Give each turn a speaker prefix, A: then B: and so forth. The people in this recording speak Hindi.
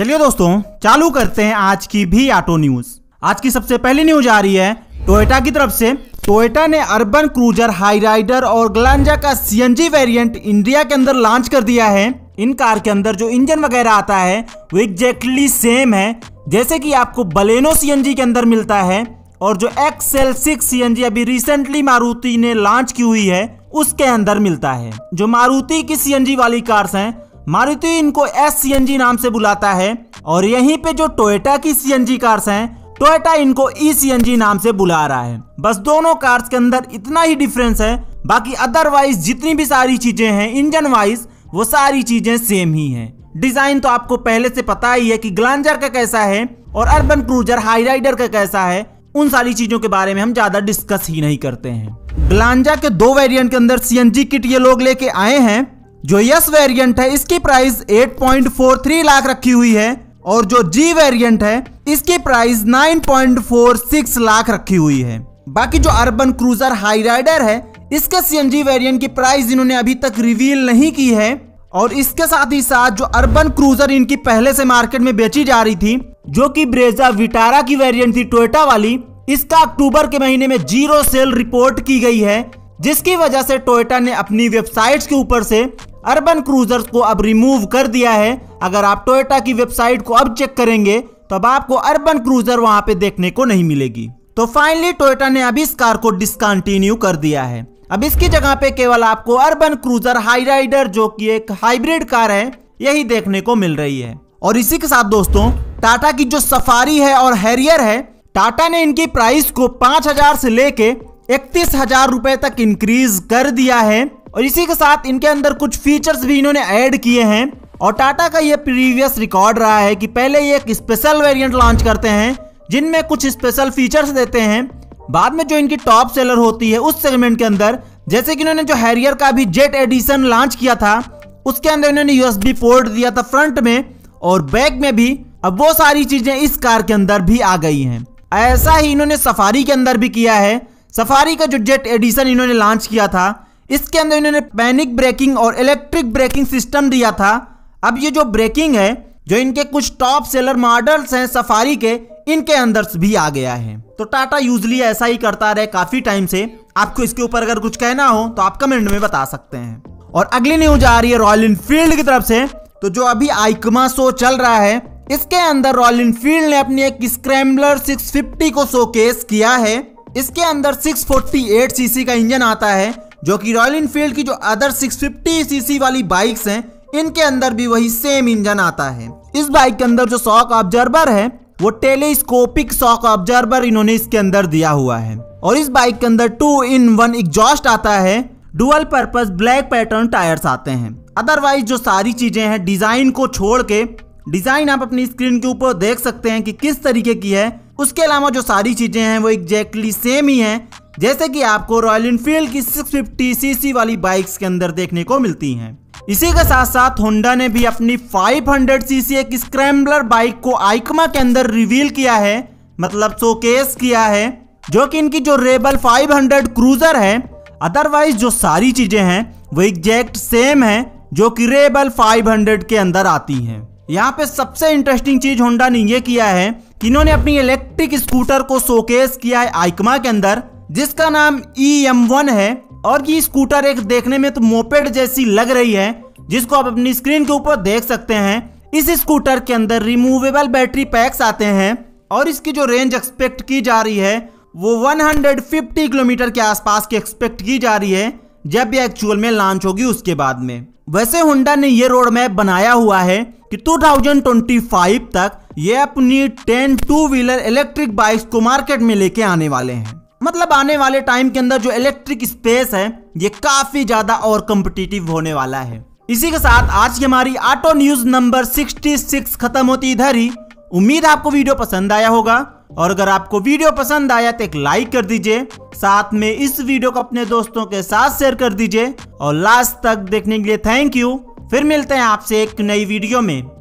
A: चलिए दोस्तों चालू करते हैं आज की भी ऑटो न्यूज। आज की सबसे पहली न्यूज आ रही है टोयोटा की तरफ से। टोयोटा ने अर्बन क्रूजर, हाई राइडर और ग्लांजा का सीएनजी वेरिएंट इंडिया के अंदर लॉन्च कर दिया है। इन कार के अंदर जो इंजन वगैरह आता है वो एग्जैक्टली सेम है जैसे कि आपको बलेनो सीएनजी के अंदर मिलता है, और जो XL6 सीएनजी अभी रिसेंटली मारुति ने लॉन्च की हुई है उसके अंदर मिलता है। जो मारुति की सीएनजी वाली कार्स हैं, मारुति इनको SCNG नाम से बुलाता है, और यहीं पे जो टोयोटा की सीएनजी कार्स हैं, टोयोटा इनको ECNG नाम से बुला रहा है। बस दोनों कार्स के अंदर इतना ही डिफरेंस है, बाकी अदरवाइज जितनी भी सारी चीजें हैं इंजन वाइज वो सारी चीजें सेम ही हैं। डिजाइन तो आपको पहले से पता ही है कि ग्लांजर का कैसा है और अर्बन क्रूजर हाई राइडर का कैसा है। उन सारी चीजों के बारे में हम ज्यादा डिस्कस ही नहीं करते हैं। ग्लांजा के दो वेरिएंट के अंदर सीएनजी किट ये लोग लेके आए हैं। जो यस वेरिएंट है इसकी प्राइस 8.43 लाख रखी हुई है, और जो जी वेरिएंट है इसकी प्राइस 9.46 लाख रखी हुई है। बाकी जो अर्बन क्रूजर हाई राइडर है इसके सीएनजी वेरिएंट की प्राइस इन्होंने अभी तक रिवील नहीं की है, और इसके साथ ही साथ जो अर्बन क्रूजर इनकी पहले से मार्केट में बेची जा रही थी, जो कि ब्रेजा विटारा की वेरिएंट थी टोयोटा वाली, इसका अक्टूबर के महीने में 0 सेल रिपोर्ट की गई है, जिसकी वजह से टोयोटा ने अपनी वेबसाइट्स के ऊपर से अर्बन क्रूजर्स को अब रिमूव कर दिया है। अगर आप टोयोटा की वेबसाइट को अब चेक करेंगे तो अब आपको अर्बन क्रूजर वहां पे देखने को नहीं मिलेगी। तो फाइनली टोयोटा ने अभी इस कार को डिसकंटिन्यू कर दिया है। अब इसकी जगह पे केवल आपको अर्बन क्रूजर हाई राइडर, जो कि एक हाइब्रिड कार है, यही देखने को मिल रही है। और इसी के साथ दोस्तों टाटा की जो सफारी है और हैरियर है, टाटा ने इनकी प्राइस को 5,000 से लेके 31,000 रुपए तक इंक्रीज कर दिया है, और इसी के साथ इनके अंदर कुछ फीचर्स भी इन्होंने ऐड किए हैं। और टाटा का ये प्रीवियस रिकॉर्ड रहा है कि पहले ये एक स्पेशल वेरिएंट लॉन्च करते हैं जिनमें कुछ स्पेशल फीचर्स देते हैं, बाद में जो इनकी टॉप सेलर होती है उस सेगमेंट के अंदर, जैसे कि इन्होंने जो हैरियर का भी जेट एडिशन लॉन्च किया था उसके अंदर इन्होंने USB पोर्ट दिया था फ्रंट में और बैक में भी। अब वो सारी चीजें इस कार के अंदर भी आ गई हैं। ऐसा ही इन्होंने सफारी के अंदर भी किया है। सफारी का जो जेट एडिशन इन्होंने लॉन्च किया था इसके अंदर इन्होंने पैनिक ब्रेकिंग और इलेक्ट्रिक ब्रेकिंग सिस्टम दिया था। अब ये जो ब्रेकिंग है, जो इनके कुछ टॉप सेलर मॉडल्स हैं सफारी के, इनके अंदर भी आ गया है। तो टाटा यूजली ऐसा ही करता रहे काफी टाइम से। आपको इसके ऊपर अगर कुछ कहना हो तो आप कमेंट में बता सकते हैं। और अगली न्यूज आ रही है रॉयल एनफील्ड की तरफ से। तो जो अभी आइकमा शो चल रहा है इसके अंदर रॉयल एनफील्ड ने अपनी एक स्क्रैम्बलर 650 को शोकेस किया है। इसके अंदर 648 सीसी का इंजन आता है, जो कि रॉयल एनफील्ड की जो अदर 650 सीसी वाली बाइक्स हैं इनके अंदर भी वही सेम इंजन आता है। इस बाइक के अंदर जो शॉक ऑब्जर्वर है वो टेलीस्कोपिक शॉक ऑब्जर्वर इन्होंने इसके अंदर दिया हुआ है, और इस बाइक के अंदर 2-in-1 एग्जॉस्ट आता है। Dual purpose black pattern tyres आते हैं। अदरवाइज जो सारी चीजें हैं डिजाइन को छोड़ के, डिजाइन आप अपनी स्क्रीन के ऊपर देख सकते हैं कि किस तरीके की है, उसके अलावा जो सारी चीजें हैं वो एग्जैक्टली सेम ही हैं जैसे कि आपको रॉयल एनफील्ड की 650 सीसी वाली बाइक्स के अंदर देखने को मिलती हैं। इसी के साथ साथ होंडा ने भी अपनी 500 सीसी एक स्क्रैम्बलर बाइक को आइकमा के अंदर रिवील किया है, मतलब शोकेस किया है, जो कि इनकी जो रेबल 500 क्रूजर है। अदरवाइज जो सारी चीजें हैं वो एग्जैक्ट सेम है जो कि रेबल 500 के अंदर आती हैं। यहाँ पे सबसे इंटरेस्टिंग चीज होंडा ने ये किया है कि इन्होंने अपनी इलेक्ट्रिक स्कूटर को शोकेस किया है आइकमा के अंदर, जिसका नाम EM1 है। और ये स्कूटर एक देखने में तो मोपेड जैसी लग रही है, जिसको आप अपनी स्क्रीन के ऊपर देख सकते हैं। इस स्कूटर के अंदर रिमूवेबल बैटरी पैक्स आते हैं, और इसकी जो रेंज एक्सपेक्ट की जा रही है वो 150 किलोमीटर के आसपास की एक्सपेक्ट की जा रही है, जब ये एक्चुअल में लॉन्च होगी उसके बाद में। वैसे होंडा ने ये रोड मैप बनाया हुआ है कि 2025 तक ये अपनी 10 टू व्हीलर इलेक्ट्रिक बाइक्स को मार्केट में लेके आने वाले हैं। मतलब आने वाले टाइम के अंदर जो इलेक्ट्रिक स्पेस है ये काफी ज्यादा और कॉम्पिटिटिव होने वाला है। इसी के साथ आज की हमारी ऑटो न्यूज नंबर 66 खत्म होती इधर ही। उम्मीद आपको वीडियो पसंद आया होगा, और अगर आपको वीडियो पसंद आया तो एक लाइक कर दीजिए, साथ में इस वीडियो को अपने दोस्तों के साथ शेयर कर दीजिए, और लास्ट तक देखने के लिए थैंक यू। फिर मिलते हैं आपसे एक नई वीडियो में।